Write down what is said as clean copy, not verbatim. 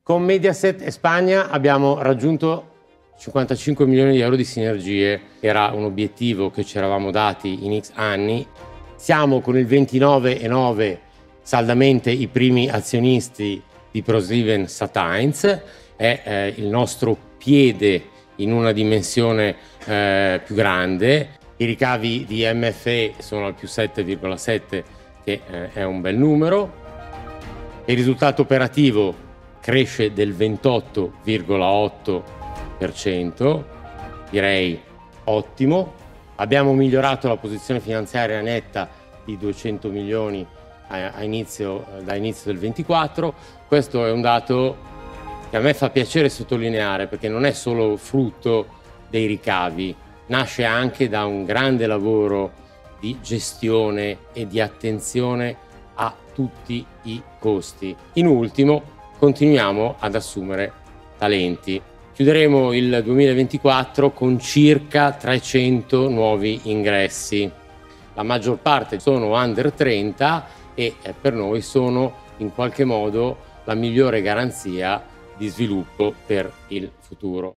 Con Mediaset e Spagna abbiamo raggiunto 55 milioni di euro di sinergie. Era un obiettivo che ci eravamo dati in X anni. Siamo con il 29,9 saldamente i primi azionisti di ProSiebenSat.1. È il nostro piede in una dimensione più grande. I ricavi di MFE sono al più 7,7, che è un bel numero. Il risultato operativo cresce del 28,8%, direi ottimo. Abbiamo migliorato la posizione finanziaria netta di 200 milioni da inizio del 24. Questo è un dato che a me fa piacere sottolineare, perché non è solo frutto dei ricavi, nasce anche da un grande lavoro di gestione e di attenzione a tutti i costi. In ultimo, continuiamo ad assumere talenti. Chiuderemo il 2024 con circa 300 nuovi ingressi. La maggior parte sono under 30 e per noi sono in qualche modo la migliore garanzia di sviluppo per il futuro.